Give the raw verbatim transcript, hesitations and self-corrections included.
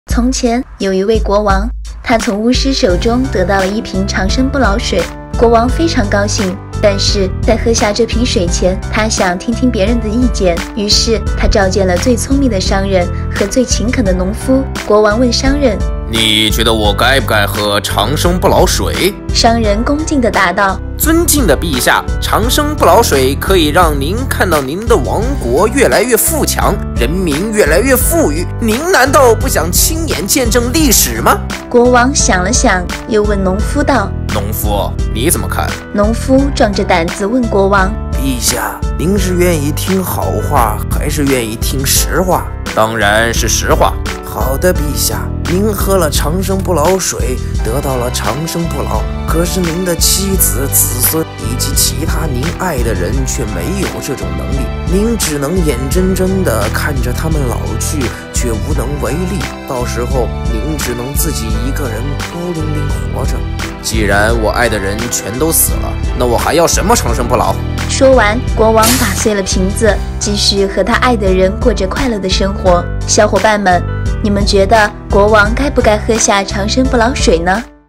从前有一位国王，他从巫师手中得到了一瓶长生不老水。国王非常高兴，但是在喝下这瓶水前，他想听听别人的意见。于是他召见了最聪明的商人和最勤恳的农夫。国王问商人： 你觉得我该不该喝长生不老水？ 商人恭敬地答道： 尊敬的陛下，长生不老水可以让您看到您的王国越来越富强，人民越来越富裕。您难道不想亲眼见证历史吗？ 国王想了想，又问农夫道： 农夫，你怎么看？ 农夫壮着胆子问国王： 陛下，您是愿意听好话，还是愿意听实话？ 当然是实话。 好的，陛下，您喝了长生不老水，得到了长生不老，可是您的妻子、子孙以及其他您爱的人却没有这种能力，您只能眼睁睁地看着他们老去，却无能为力。到时候您只能自己一个人孤零零活着。 既然我爱的人全都死了，那我还要什么长生不老？ 说完，国王打碎了瓶子，继续和他爱的人过着快乐的生活。小伙伴们，你们觉得国王该不该喝下长生不老水呢？